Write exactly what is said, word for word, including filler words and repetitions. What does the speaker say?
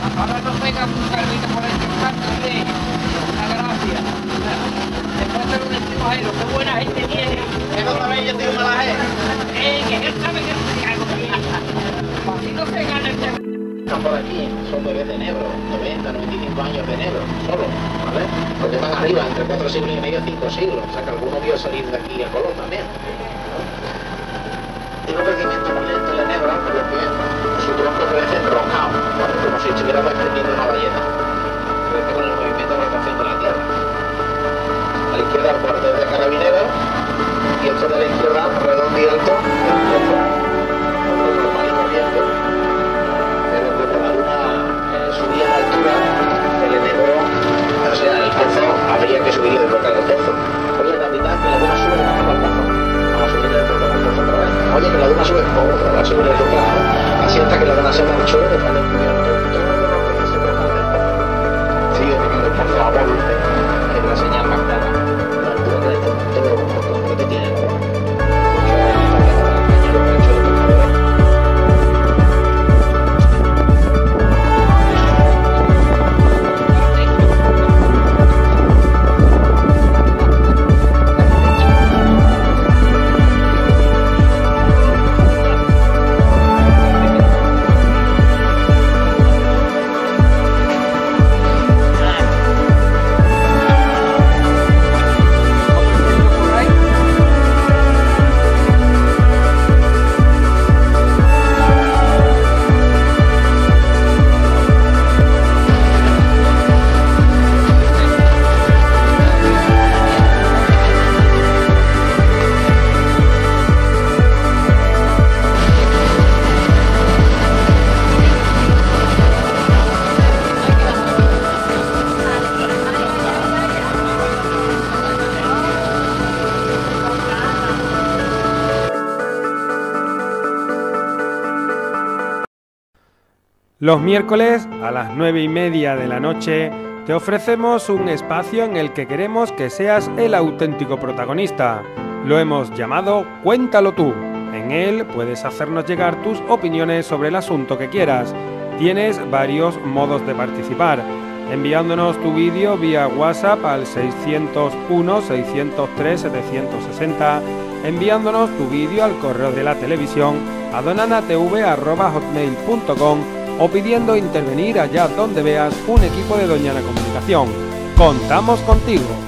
Ahora nos pega un carrito por este canto de una gracia. Después de lo decimos a él, qué buena gente tiene. ¿Qué cosa ve yo tengo mala gente? Eh, que él sabe que no se cago. Así no se gana el tema. Están por aquí, son bebés de negro, noventa, noventa y cinco años de negro, solo, ¿vale? Porque van arriba, entre cuatro siglos y medio, cinco siglos. O sea que alguno vio salir de aquí a Colón también. Tiene un crecimiento muy lento en la negra, por lo que su tronco crece enrocado, ¿vale? Como si estuviera desprendiendo una ballena. Crece con el movimiento de rotación de la Tierra. A la izquierda el cuartel de carabineros y esto de la izquierda, redondo y alto, el tronco, otro normal y corriente. Pero como la luna eh, subía a la altura, el enebro, o sea, el pozo, habría que subir y desbloquear el pozo. Oye, capitán, que la luna sube, le bajamos al pozo. Vamos a subir el pozo al pozo otra vez. Oye, que la luna sube, otra vez a subir el pozo. Así hasta que la luna se marchó, dejando cubierto todo lo que se toca del pozo. Sigue teniendo el pozo a volante, en la señal más clara. La altura de este todo lo que tiene, ¿no? Los miércoles a las nueve y media de la noche te ofrecemos un espacio en el que queremos que seas el auténtico protagonista. Lo hemos llamado Cuéntalo tú. En él puedes hacernos llegar tus opiniones sobre el asunto que quieras. Tienes varios modos de participar. Enviándonos tu vídeo vía WhatsApp al seiscientos uno, seiscientos tres, setecientos sesenta, enviándonos tu vídeo al correo de la televisión a donanatv arroba hotmail punto com o pidiendo intervenir allá donde veas un equipo de Doñana Comunicación. ¡Contamos contigo!